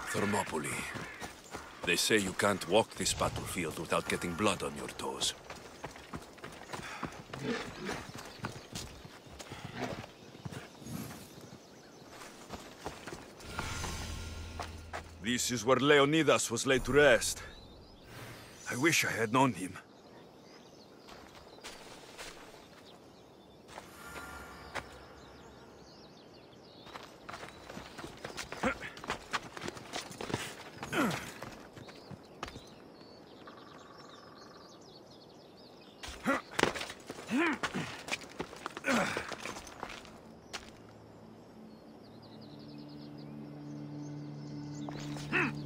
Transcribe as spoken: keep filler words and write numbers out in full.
Thermopylae. They say you can't walk this battlefield without getting blood on your toes. This is where Leonidas was laid to rest. I wish I had known him. Hmm.